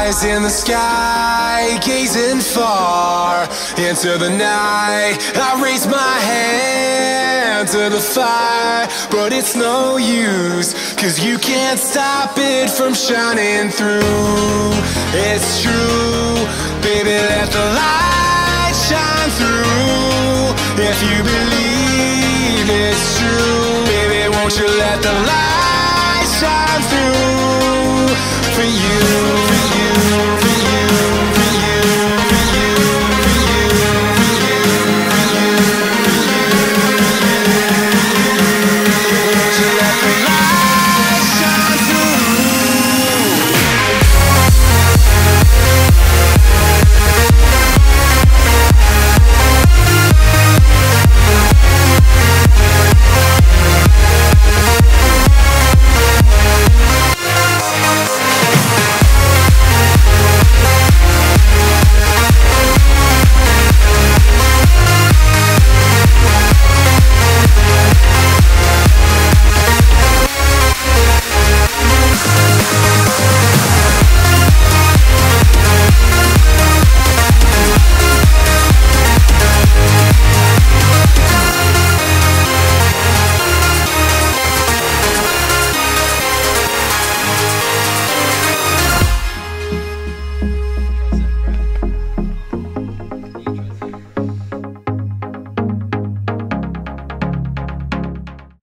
eyes in the sky, gazing far into the night. I raise my hand to the fire, but it's no use, 'cause you can't stop it from shining through. It's true, baby, let the light shine through. If you believe it's true, baby, won't you let the light shine through?